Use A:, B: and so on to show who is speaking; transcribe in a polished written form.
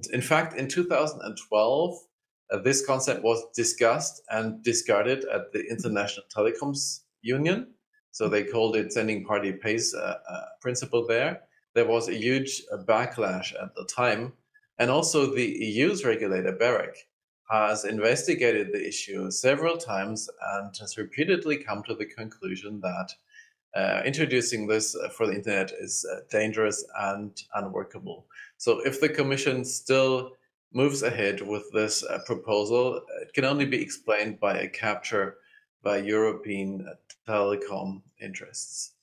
A: in fact, in 2012, this concept was discussed and discarded at the International Telecoms Union. So they called it sending party pays principle there. There was a huge backlash at the time. And also the EU's regulator, Berec, has investigated the issue several times and has repeatedly come to the conclusion that introducing this for the internet is dangerous and unworkable. So if the Commission still moves ahead with this proposal, it can only be explained by a capture by European telecom interests.